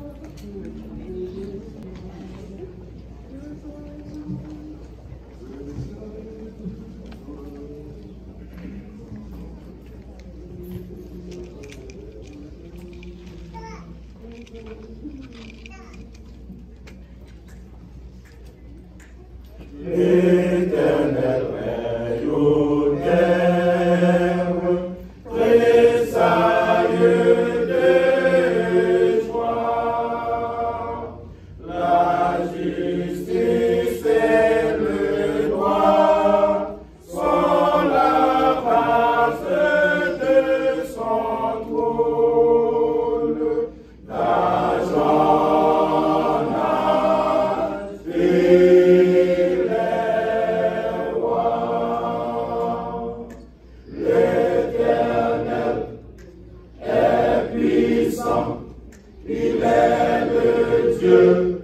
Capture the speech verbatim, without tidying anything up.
L'Éternel règne aux terres, tressaille de joie. La justice et le droit sont la base de son trône. La joie et l'Éternel est puissant, il est le Dieu